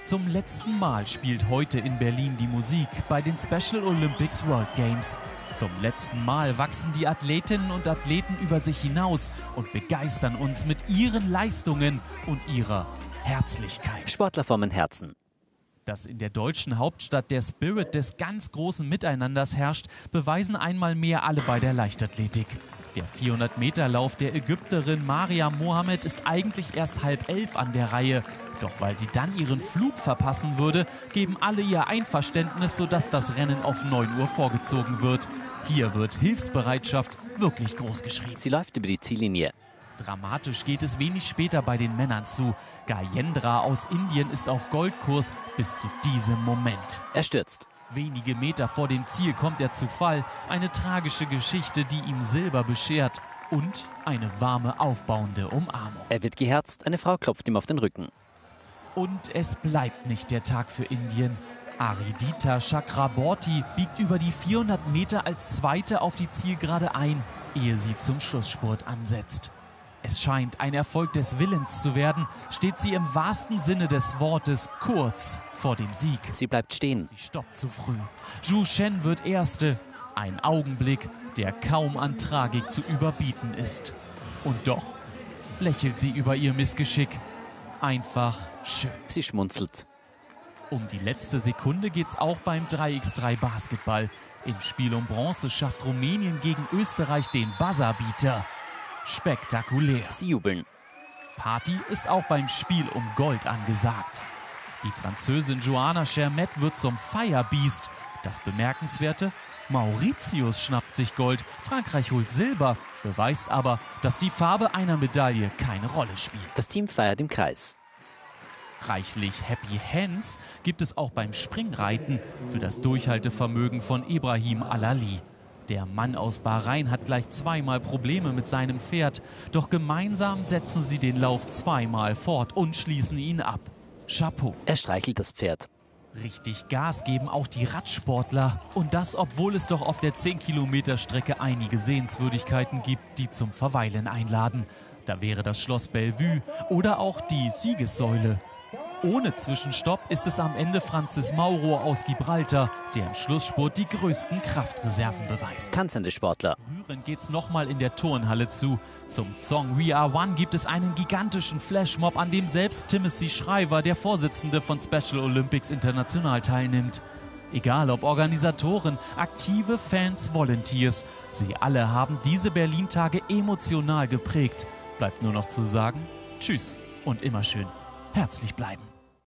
Zum letzten Mal spielt heute in Berlin die Musik bei den Special Olympics World Games. Zum letzten Mal wachsen die Athletinnen und Athleten über sich hinaus und begeistern uns mit ihren Leistungen und ihrer Herzlichkeit. Sportler formen Herzen. Dass in der deutschen Hauptstadt der Spirit des ganz großen Miteinanders herrscht, beweisen einmal mehr alle bei der Leichtathletik. Der 400-Meter-Lauf der Ägypterin Mariam Mohammed ist eigentlich erst 10:30 an der Reihe. Doch weil sie dann ihren Flug verpassen würde, geben alle ihr Einverständnis, sodass das Rennen auf 9 Uhr vorgezogen wird. Hier wird Hilfsbereitschaft wirklich groß geschrieben. Sie läuft über die Ziellinie. Dramatisch geht es wenig später bei den Männern zu. Gajendra aus Indien ist auf Goldkurs bis zu diesem Moment. Er stürzt. Wenige Meter vor dem Ziel kommt er zu Fall. Eine tragische Geschichte, die ihm Silber beschert. Und eine warme, aufbauende Umarmung. Er wird geherzt, eine Frau klopft ihm auf den Rücken. Und es bleibt nicht der Tag für Indien. Aridita Chakraborty biegt über die 400 Meter als Zweite auf die Zielgerade ein, ehe sie zum Schlussspurt ansetzt. Es scheint ein Erfolg des Willens zu werden, steht sie im wahrsten Sinne des Wortes kurz vor dem Sieg. Sie bleibt stehen. Sie stoppt zu früh. Zhu Shen wird Erste. Ein Augenblick, der kaum an Tragik zu überbieten ist. Und doch lächelt sie über ihr Missgeschick. Einfach schön. Sie schmunzelt. Um die letzte Sekunde geht's auch beim 3x3 Basketball. Im Spiel um Bronze schafft Rumänien gegen Österreich den Buzzerbeater. Spektakulär. Sie jubeln. Party ist auch beim Spiel um Gold angesagt. Die Französin Joanna Chermet wird zum Firebeast. Das Bemerkenswerte: Mauritius schnappt sich Gold, Frankreich holt Silber, beweist aber, dass die Farbe einer Medaille keine Rolle spielt. Das Team feiert im Kreis. Reichlich Happy Hands gibt es auch beim Springreiten für das Durchhaltevermögen von Ibrahim Alali. Der Mann aus Bahrain hat gleich zweimal Probleme mit seinem Pferd, doch gemeinsam setzen sie den Lauf zweimal fort und schließen ihn ab. Chapeau. Er streichelt das Pferd. Richtig Gas geben auch die Radsportler. Und das, obwohl es doch auf der 10-Kilometer-Strecke einige Sehenswürdigkeiten gibt, die zum Verweilen einladen. Da wäre das Schloss Bellevue oder auch die Siegessäule. Ohne Zwischenstopp ist es am Ende Francis Mauro aus Gibraltar, der im Schlussspurt die größten Kraftreserven beweist. Tanzende Sportler. Rührend geht's nochmal in der Turnhalle zu. Zum Song We Are One gibt es einen gigantischen Flashmob, an dem selbst Timothy Shriver, der Vorsitzende von Special Olympics International, teilnimmt. Egal ob Organisatoren, aktive Fans, Volunteers, sie alle haben diese Berlin-Tage emotional geprägt. Bleibt nur noch zu sagen, tschüss und immer schön herzlich bleiben.